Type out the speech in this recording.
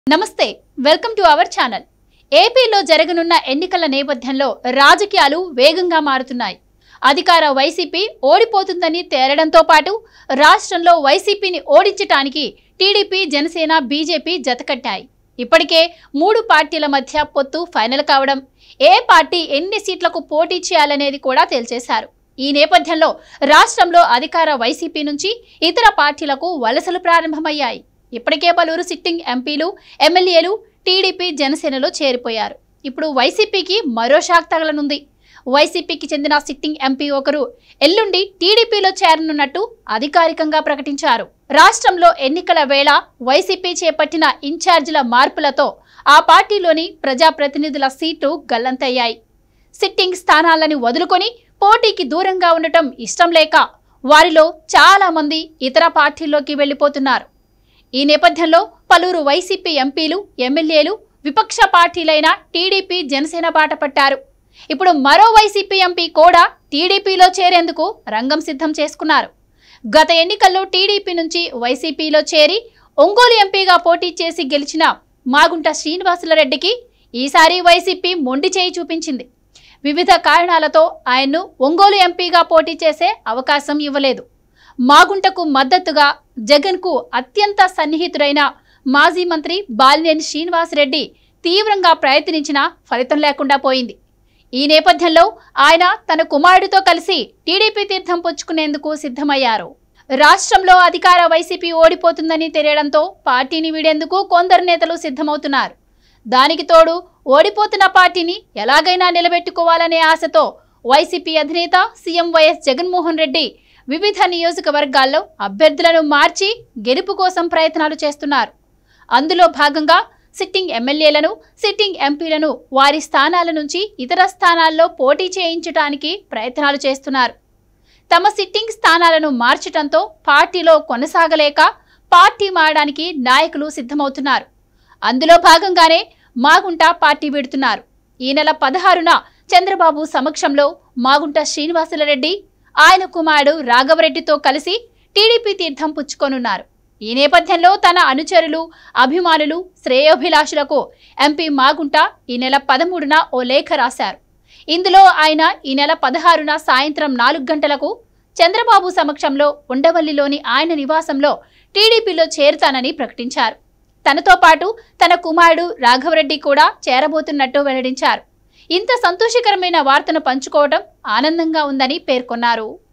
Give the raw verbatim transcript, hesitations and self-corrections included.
నమస్తే welcome to our channel. ఏపీలో జరగనున్న ఎన్నికల నేపథ్యంలో రాజకీయాలు వేగంగా మారుతున్నాయి। అధికార వైసీపీ ఓడిపోతుందని తేలడంతో పాటు రాష్ట్రంలో వైసీపీని ఓడించడానికి టీడీపీ, జనసేన, బీజేపీ జతకట్టాయి। ఇప్పటికే మూడు పార్టీల మధ్య పొత్తు ఫైనల్ కావడం, ఏ పార్టీ ఎన్ని సీట్లకు పోటీ చేయాలనేది కూడా తేల్చేశారు। ఈ నేపథ్యంలో రాష్ట్రంలో అధికార వైసీపీ నుంచి ఇతర పార్టీలకు వలసలు ప్రారంభమయ్యాయి। ఇప్పటికే పలువురు సిట్టింగ్ ఎంపీలు, ఎమ్మెల్యేలు టీడీపీ, జనసేనలో చేరిపోయారు। ఇప్పుడు వైసీపీకి మరో షాక్ తగలనుంది। వైసీపీకి చెందిన సిట్టింగ్ ఎంపీ ఒకరు ఎల్లుండి టీడీపీలో చేరనున్నట్టు అధికారికంగా ప్రకటించారు। రాష్ట్రంలో ఎన్నికల వేళ వైసీపీ చేపట్టిన ఇన్ఛార్జీల మార్పులతో ఆ పార్టీలోని ప్రజాప్రతినిధుల సీట్లు గల్లంతయ్యాయి। సిట్టింగ్ స్థానాలను వదులుకొని పోటీకి దూరంగా ఉండటం ఇష్టం లేక వారిలో చాలా మంది ఇతర పార్టీల్లోకి వెళ్లిపోతున్నారు। ఈ నేపథ్యంలో పలువురు వైసీపీ ఎంపీలు, ఎమ్మెల్యేలు విపక్ష పార్టీలైన టీడీపీ, జనసేన బాట పట్టారు। ఇప్పుడు మరో వైసీపీ ఎంపీ కూడా టీడీపీలో చేరేందుకు రంగం సిద్ధం చేసుకున్నారు। గత ఎన్నికల్లో టీడీపీ నుంచి వైసీపీలో చేరి ఒంగోలు ఎంపీగా పోటీ చేసి గెలిచిన మాగుంట శ్రీనివాసులరెడ్డికి ఈసారి వైసీపీ మొండి చేయి చూపించింది। వివిధ కారణాలతో ఆయన్ను ఒంగోలు ఎంపీగా పోటీ చేసే అవకాశం ఇవ్వలేదు। మాగుంటకు మద్దతుగా జగన్కు అత్యంత సన్నిహితుడైన మాజీ మంత్రి బాలినేని శ్రీనివాసరెడ్డి తీవ్రంగా ప్రయత్నించినా ఫలితం లేకుండా పోయింది। ఈ నేపథ్యంలో ఆయన తన కుమారుడితో కలిసి టీడీపీ తీర్థం పుచ్చుకునేందుకు సిద్ధమయ్యారు। రాష్ట్రంలో అధికార వైసీపీ ఓడిపోతుందని తెలియడంతో పార్టీని వీడేందుకు కొందరు నేతలు సిద్ధమవుతున్నారు। దానికి తోడు ఓడిపోతున్న పార్టీని ఎలాగైనా నిలబెట్టుకోవాలనే ఆశతో వైసీపీ అధినేత సీఎం వైఎస్ జగన్మోహన్ రెడ్డి వివిధ నియోజకవర్గాల్లో అభ్యర్థులను మార్చి గెలుపు కోసం ప్రయత్నాలు చేస్తున్నారు। అందులో భాగంగా సిట్టింగ్ ఎమ్మెల్యేలను, సిట్టింగ్ ఎంపీలను వారి స్థానాల నుంచి ఇతర స్థానాల్లో పోటీ చేయించడానికి ప్రయత్నాలు చేస్తున్నారు। తమ సిట్టింగ్ స్థానాలను మార్చడంతో పార్టీలో కొనసాగలేక పార్టీ మారడానికి నాయకులు సిద్ధమవుతున్నారు। అందులో భాగంగానే మాగుంట పార్టీ వీడుతున్నారు। ఈ నెల పదహారున చంద్రబాబు సమక్షంలో మాగుంట శ్రీనివాసులరెడ్డి ఆయన కుమారుడు రాఘవరెడ్డితో కలిసి టీడీపీ తీర్థం పుచ్చుకోనున్నారు। ఈ నేపథ్యంలో తన అనుచరులు, అభిమానులు, శ్రేయోభిలాషులకు ఎంపీ మాగుంట ఈ నెల పదమూడున ఓ లేఖ రాశారు। ఇందులో ఆయన ఈ నెల పదహారున సాయంత్రం నాలుగు గంటలకు చంద్రబాబు సమక్షంలో ఉండవల్లిలోని ఆయన నివాసంలో టీడీపీలో చేరుతానని ప్రకటించారు। తనతో పాటు తన కుమారుడు రాఘవరెడ్డి కూడా చేరబోతున్నట్టు వెల్లడించారు। ఇంత సంతోషకరమైన వార్తను పంచుకోవడం ఆనందంగా ఉందని పేర్కొన్నారు।